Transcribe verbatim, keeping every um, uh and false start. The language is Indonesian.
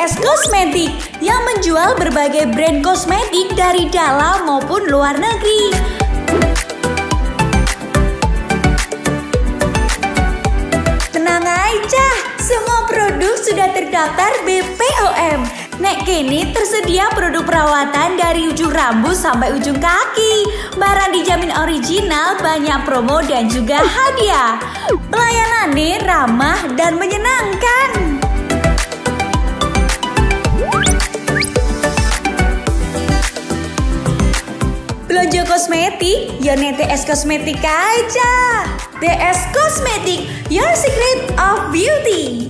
S Kosmetik yang menjual berbagai brand kosmetik dari dalam maupun luar negeri. Tenang aja, semua produk sudah terdaftar B P O M. Nek kini tersedia produk perawatan dari ujung rambut sampai ujung kaki. Barang dijamin original, banyak promo dan juga hadiah. Pelayanannya ramah dan menyenangkan. Belanja kosmetik, ya net D S Kosmetik aja. D S Kosmetik, your secret of beauty.